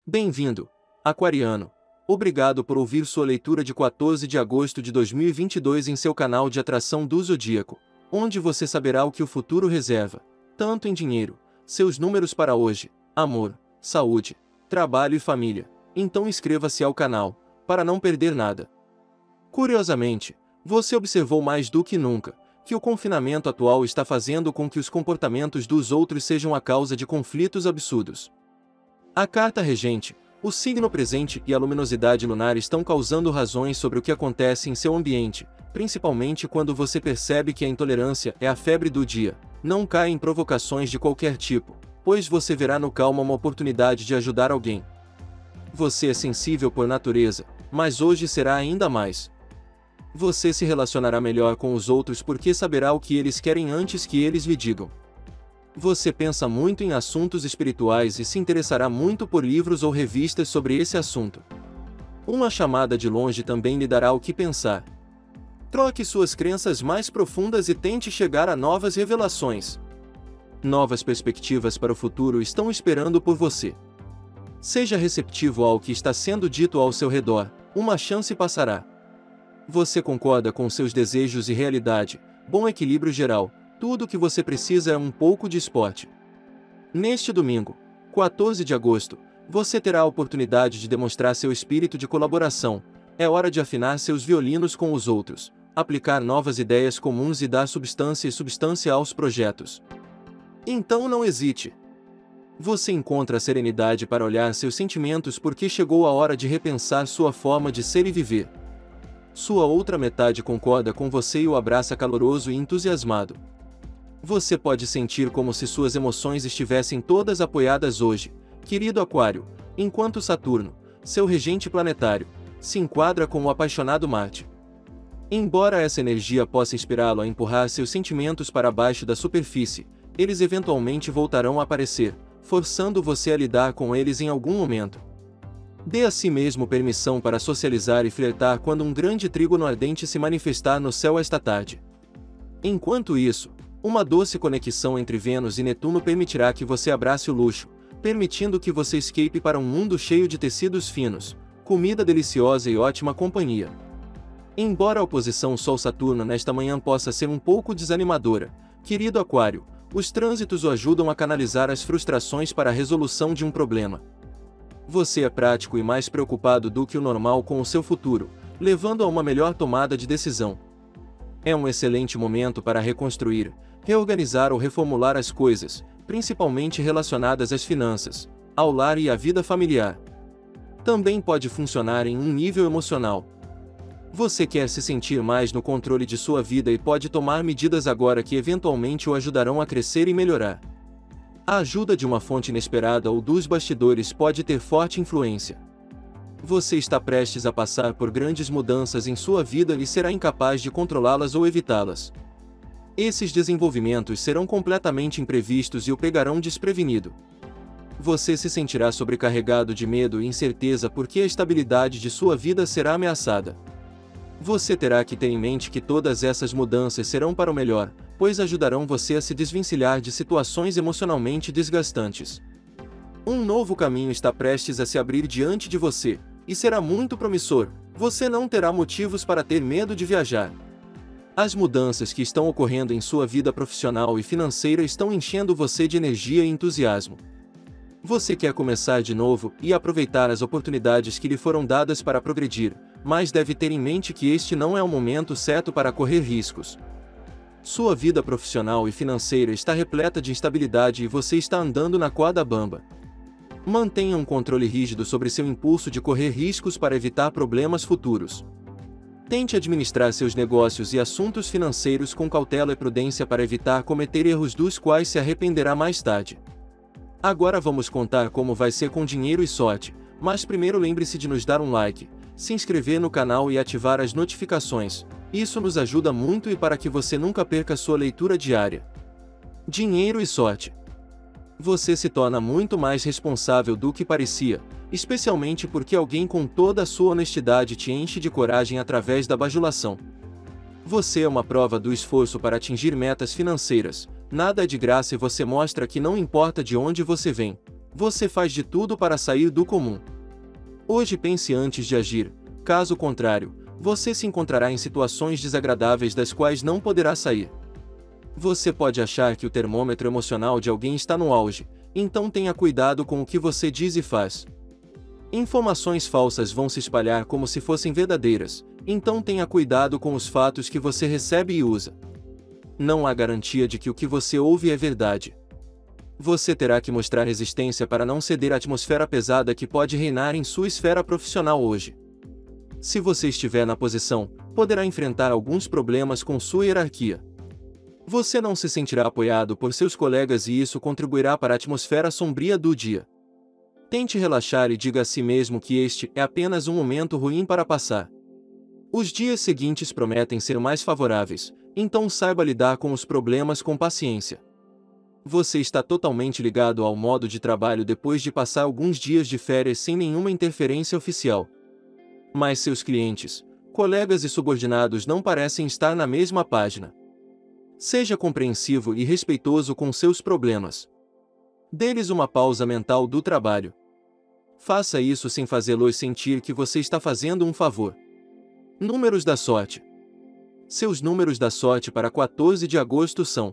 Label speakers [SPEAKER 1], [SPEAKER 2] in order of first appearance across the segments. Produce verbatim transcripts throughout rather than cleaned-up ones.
[SPEAKER 1] Bem-vindo, aquariano. Obrigado por ouvir sua leitura de quatorze de agosto de dois mil e vinte e dois em seu canal de atração do Zodíaco, onde você saberá o que o futuro reserva, tanto em dinheiro, seus números para hoje, amor, saúde, trabalho e família. Então inscreva-se ao canal, para não perder nada. Curiosamente, você observou mais do que nunca, que o confinamento atual está fazendo com que os comportamentos dos outros sejam a causa de conflitos absurdos. A carta regente, o signo presente e a luminosidade lunar estão causando razões sobre o que acontece em seu ambiente, principalmente quando você percebe que a intolerância é a febre do dia. Não caia em provocações de qualquer tipo, pois você verá no calma uma oportunidade de ajudar alguém. Você é sensível por natureza, mas hoje será ainda mais. Você se relacionará melhor com os outros porque saberá o que eles querem antes que eles lhe digam. Você pensa muito em assuntos espirituais e se interessará muito por livros ou revistas sobre esse assunto. Uma chamada de longe também lhe dará o que pensar. Troque suas crenças mais profundas e tente chegar a novas revelações. Novas perspectivas para o futuro estão esperando por você. Seja receptivo ao que está sendo dito ao seu redor, uma chance passará. Você concorda com seus desejos e realidade, bom equilíbrio geral. Tudo o que você precisa é um pouco de esporte. Neste domingo, quatorze de agosto, você terá a oportunidade de demonstrar seu espírito de colaboração. É hora de afinar seus violinos com os outros, aplicar novas ideias comuns e dar substância e substância aos projetos. Então não hesite. Você encontra a serenidade para olhar seus sentimentos porque chegou a hora de repensar sua forma de ser e viver. Sua outra metade concorda com você e o abraça caloroso e entusiasmado. Você pode sentir como se suas emoções estivessem todas apoiadas hoje, querido Aquário, enquanto Saturno, seu regente planetário, se enquadra com o apaixonado Marte. Embora essa energia possa inspirá-lo a empurrar seus sentimentos para baixo da superfície, eles eventualmente voltarão a aparecer, forçando você a lidar com eles em algum momento. Dê a si mesmo permissão para socializar e flertar quando um grande trígono ardente se manifestar no céu esta tarde. Enquanto isso, uma doce conexão entre Vênus e Netuno permitirá que você abrace o luxo, permitindo que você escape para um mundo cheio de tecidos finos, comida deliciosa e ótima companhia. Embora a oposição Sol-Saturno nesta manhã possa ser um pouco desanimadora, querido Aquário, os trânsitos o ajudam a canalizar as frustrações para a resolução de um problema. Você é prático e mais preocupado do que o normal com o seu futuro, levando a uma melhor tomada de decisão. É um excelente momento para reconstruir, reorganizar ou reformular as coisas, principalmente relacionadas às finanças, ao lar e à vida familiar. Também pode funcionar em um nível emocional. Você quer se sentir mais no controle de sua vida e pode tomar medidas agora que eventualmente o ajudarão a crescer e melhorar. A ajuda de uma fonte inesperada ou dos bastidores pode ter forte influência. Você está prestes a passar por grandes mudanças em sua vida e será incapaz de controlá-las ou evitá-las. Esses desenvolvimentos serão completamente imprevistos e o pegarão desprevenido. Você se sentirá sobrecarregado de medo e incerteza porque a estabilidade de sua vida será ameaçada. Você terá que ter em mente que todas essas mudanças serão para o melhor, pois ajudarão você a se desvencilhar de situações emocionalmente desgastantes. Um novo caminho está prestes a se abrir diante de você, e será muito promissor. Você não terá motivos para ter medo de viajar. As mudanças que estão ocorrendo em sua vida profissional e financeira estão enchendo você de energia e entusiasmo. Você quer começar de novo e aproveitar as oportunidades que lhe foram dadas para progredir, mas deve ter em mente que este não é o momento certo para correr riscos. Sua vida profissional e financeira está repleta de instabilidade e você está andando na corda bamba. Mantenha um controle rígido sobre seu impulso de correr riscos para evitar problemas futuros. Tente administrar seus negócios e assuntos financeiros com cautela e prudência para evitar cometer erros dos quais se arrependerá mais tarde. Agora vamos contar como vai ser com dinheiro e sorte, mas primeiro lembre-se de nos dar um like, se inscrever no canal e ativar as notificações. Isso nos ajuda muito e para que você nunca perca sua leitura diária. Dinheiro e sorte. Você se torna muito mais responsável do que parecia, especialmente porque alguém com toda a sua honestidade te enche de coragem através da bajulação. Você é uma prova do esforço para atingir metas financeiras, nada é de graça e você mostra que não importa de onde você vem, Você faz de tudo para sair do comum. Hoje pense antes de agir, caso contrário, você se encontrará em situações desagradáveis das quais não poderá sair. Você pode achar que o termômetro emocional de alguém está no auge, então tenha cuidado com o que você diz e faz. Informações falsas vão se espalhar como se fossem verdadeiras, então tenha cuidado com os fatos que você recebe e usa. Não há garantia de que o que você ouve é verdade. Você terá que mostrar resistência para não ceder à atmosfera pesada que pode reinar em sua esfera profissional hoje. Se você estiver na posição, poderá enfrentar alguns problemas com sua hierarquia. Você não se sentirá apoiado por seus colegas e isso contribuirá para a atmosfera sombria do dia. Tente relaxar e diga a si mesmo que este é apenas um momento ruim para passar. Os dias seguintes prometem ser mais favoráveis, então saiba lidar com os problemas com paciência. Você está totalmente ligado ao modo de trabalho depois de passar alguns dias de férias sem nenhuma interferência oficial. Mas seus clientes, colegas e subordinados não parecem estar na mesma página. Seja compreensivo e respeitoso com seus problemas. Dê-lhes uma pausa mental do trabalho. Faça isso sem fazê-los sentir que você está fazendo um favor. Números da sorte. Seus números da sorte para quatorze de agosto são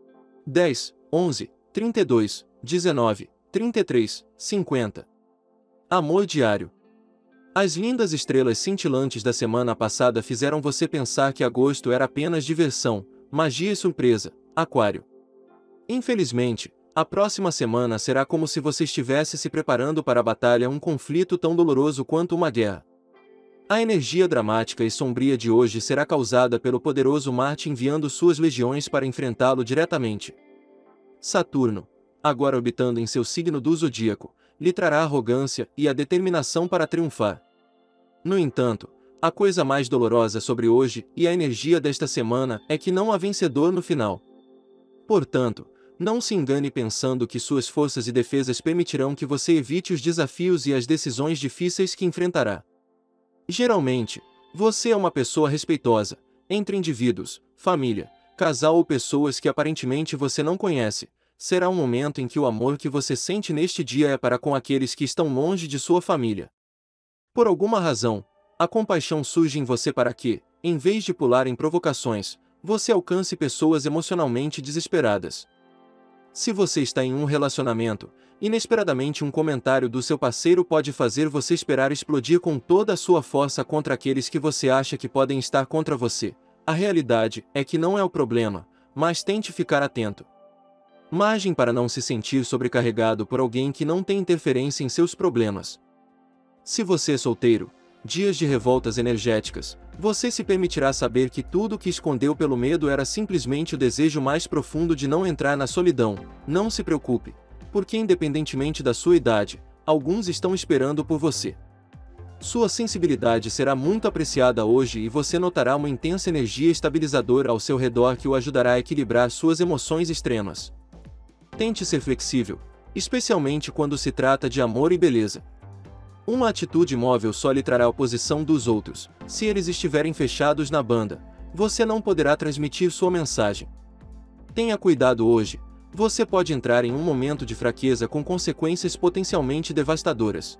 [SPEAKER 1] dez, onze, trinta e dois, dezenove, trinta e três, cinquenta. Amor diário. As lindas estrelas cintilantes da semana passada fizeram você pensar que agosto era apenas diversão, magia e surpresa, Aquário. Infelizmente, a próxima semana será como se você estivesse se preparando para a batalha, um conflito tão doloroso quanto uma guerra. A energia dramática e sombria de hoje será causada pelo poderoso Marte enviando suas legiões para enfrentá-lo diretamente. Saturno, agora orbitando em seu signo do zodíaco, lhe trará a arrogância e a determinação para triunfar. No entanto, a coisa mais dolorosa sobre hoje e a energia desta semana é que não há vencedor no final. Portanto, não se engane pensando que suas forças e defesas permitirão que você evite os desafios e as decisões difíceis que enfrentará. Geralmente, você é uma pessoa respeitosa, entre indivíduos, família, casal ou pessoas que aparentemente você não conhece. Será um momento em que o amor que você sente neste dia é para com aqueles que estão longe de sua família. Por alguma razão, a compaixão surge em você para que, em vez de pular em provocações, você alcance pessoas emocionalmente desesperadas. Se você está em um relacionamento, inesperadamente um comentário do seu parceiro pode fazer você esperar explodir com toda a sua força contra aqueles que você acha que podem estar contra você. A realidade é que não é o problema, mas tente ficar atento. Margem para não se sentir sobrecarregado por alguém que não tem interferência em seus problemas. Se você é solteiro, dias de revoltas energéticas, você se permitirá saber que tudo o que escondeu pelo medo era simplesmente o desejo mais profundo de não entrar na solidão. Não se preocupe, porque independentemente da sua idade, alguns estão esperando por você. Sua sensibilidade será muito apreciada hoje e você notará uma intensa energia estabilizadora ao seu redor que o ajudará a equilibrar suas emoções extremas. Tente ser flexível, especialmente quando se trata de amor e beleza. Uma atitude imóvel só lhe trará a oposição dos outros. Se eles estiverem fechados na banda, você não poderá transmitir sua mensagem. Tenha cuidado hoje, você pode entrar em um momento de fraqueza com consequências potencialmente devastadoras.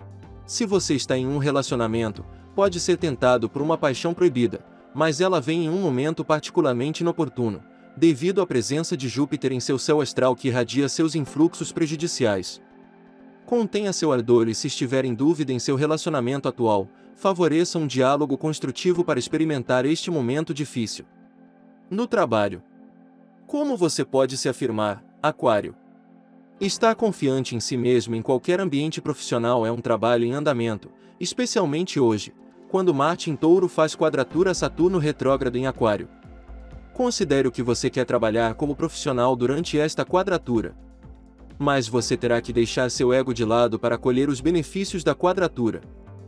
[SPEAKER 1] Se você está em um relacionamento, pode ser tentado por uma paixão proibida, mas ela vem em um momento particularmente inoportuno, devido à presença de Júpiter em seu céu astral que irradia seus influxos prejudiciais. Contenha seu ardor e se estiver em dúvida em seu relacionamento atual, favoreça um diálogo construtivo para experimentar este momento difícil. No trabalho. Como você pode se afirmar, Aquário? Estar confiante em si mesmo em qualquer ambiente profissional é um trabalho em andamento, especialmente hoje, quando Marte em Touro faz quadratura a Saturno retrógrado em Aquário. Considere o que você quer trabalhar como profissional durante esta quadratura. Mas você terá que deixar seu ego de lado para colher os benefícios da quadratura.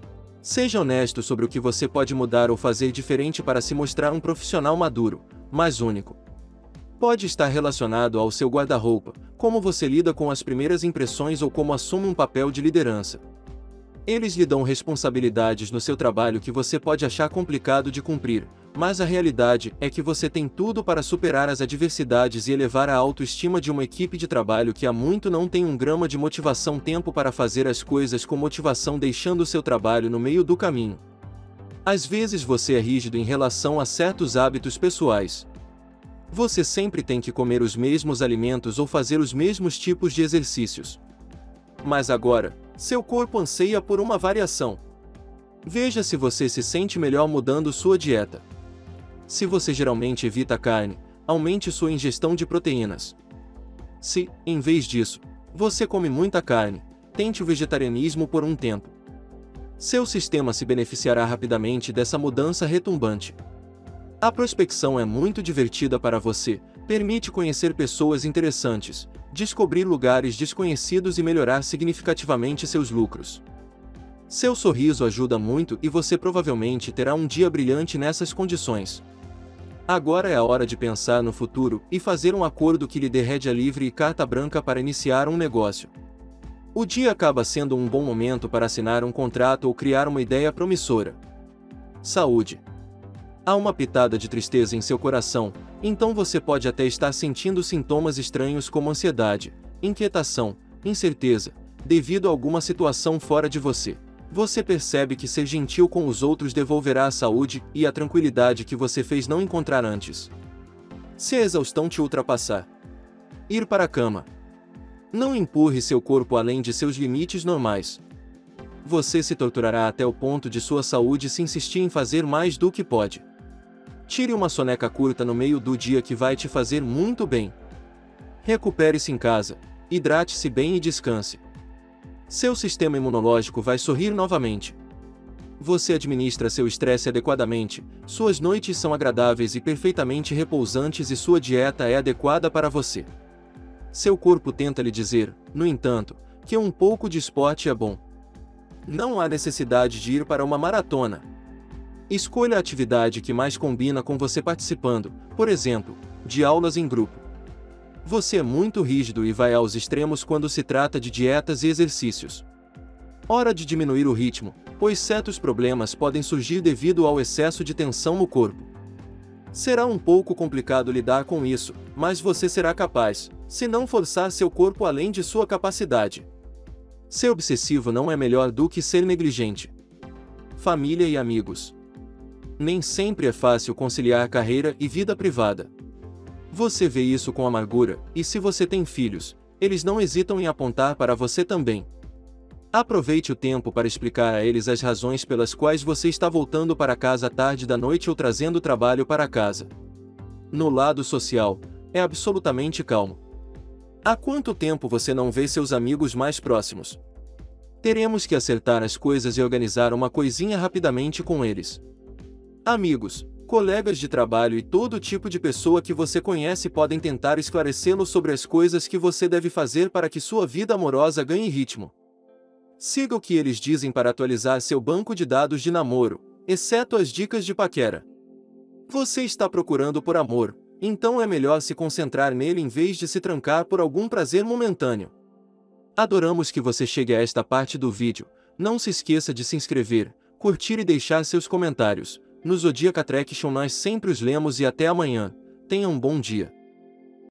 [SPEAKER 1] Seja honesto sobre o que você pode mudar ou fazer diferente para se mostrar um profissional maduro, mas único. Pode estar relacionado ao seu guarda-roupa, como você lida com as primeiras impressões ou como assume um papel de liderança. Eles lhe dão responsabilidades no seu trabalho que você pode achar complicado de cumprir, mas a realidade é que você tem tudo para superar as adversidades e elevar a autoestima de uma equipe de trabalho que há muito não tem um grama de motivação, tempo para fazer as coisas com motivação, deixando seu trabalho no meio do caminho. Às vezes você é rígido em relação a certos hábitos pessoais. Você sempre tem que comer os mesmos alimentos ou fazer os mesmos tipos de exercícios. Mas agora, seu corpo anseia por uma variação. Veja se você se sente melhor mudando sua dieta. Se você geralmente evita carne, aumente sua ingestão de proteínas. Se, em vez disso, você come muita carne, tente o vegetarianismo por um tempo. Seu sistema se beneficiará rapidamente dessa mudança retumbante. A prospecção é muito divertida para você, permite conhecer pessoas interessantes, descobrir lugares desconhecidos e melhorar significativamente seus lucros. Seu sorriso ajuda muito e você provavelmente terá um dia brilhante nessas condições. Agora é a hora de pensar no futuro e fazer um acordo que lhe dê rédea livre e carta branca para iniciar um negócio. O dia acaba sendo um bom momento para assinar um contrato ou criar uma ideia promissora. Saúde. Há uma pitada de tristeza em seu coração, então você pode até estar sentindo sintomas estranhos como ansiedade, inquietação, incerteza, devido a alguma situação fora de você. Você percebe que ser gentil com os outros devolverá a saúde e a tranquilidade que você fez não encontrar antes. Se a exaustão te ultrapassar, ir para a cama. Não empurre seu corpo além de seus limites normais. Você se torturará até o ponto de sua saúde se insistir em fazer mais do que pode. Tire uma soneca curta no meio do dia que vai te fazer muito bem. Recupere-se em casa, hidrate-se bem e descanse. Seu sistema imunológico vai sorrir novamente. Você administra seu estresse adequadamente, suas noites são agradáveis e perfeitamente repousantes e sua dieta é adequada para você. Seu corpo tenta lhe dizer, no entanto, que um pouco de esporte é bom. Não há necessidade de ir para uma maratona. Escolha a atividade que mais combina com você participando, por exemplo, de aulas em grupo. Você é muito rígido e vai aos extremos quando se trata de dietas e exercícios. Hora de diminuir o ritmo, pois certos problemas podem surgir devido ao excesso de tensão no corpo. Será um pouco complicado lidar com isso, mas você será capaz, se não forçar seu corpo além de sua capacidade. Ser obsessivo não é melhor do que ser negligente. Família e amigos. Nem sempre é fácil conciliar carreira e vida privada. Você vê isso com amargura, e se você tem filhos, eles não hesitam em apontar para você também. Aproveite o tempo para explicar a eles as razões pelas quais você está voltando para casa tarde da noite ou trazendo o trabalho para casa. No lado social, é absolutamente calmo. Há quanto tempo você não vê seus amigos mais próximos? Teremos que acertar as coisas e organizar uma coisinha rapidamente com eles. Amigos, colegas de trabalho e todo tipo de pessoa que você conhece podem tentar esclarecê-lo sobre as coisas que você deve fazer para que sua vida amorosa ganhe ritmo. Siga o que eles dizem para atualizar seu banco de dados de namoro, exceto as dicas de paquera. Você está procurando por amor, então é melhor se concentrar nele em vez de se trancar por algum prazer momentâneo. Adoramos que você chegue a esta parte do vídeo. Não se esqueça de se inscrever, curtir e deixar seus comentários. No Zodiac Attraction nós sempre os lemos e até amanhã. Tenha um bom dia.